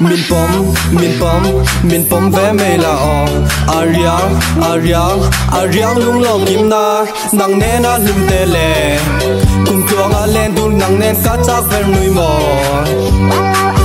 min pom ve me la o ariang lung lo kim na nang ne na lim te le kum chuang a len dun nang nen ka chak ver nui mo